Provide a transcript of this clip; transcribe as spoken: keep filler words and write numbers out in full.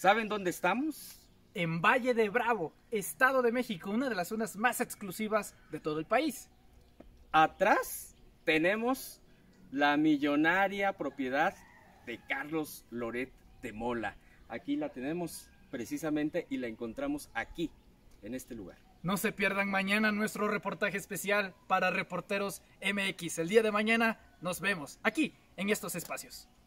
¿Saben dónde estamos? En Valle de Bravo, Estado de México, una de las zonas más exclusivas de todo el país. Atrás tenemos la millonaria propiedad de Carlos Loret de Mola. Aquí la tenemos precisamente y la encontramos aquí, en este lugar. No se pierdan mañana nuestro reportaje especial para Reporteros M X. El día de mañana nos vemos aquí, en estos espacios.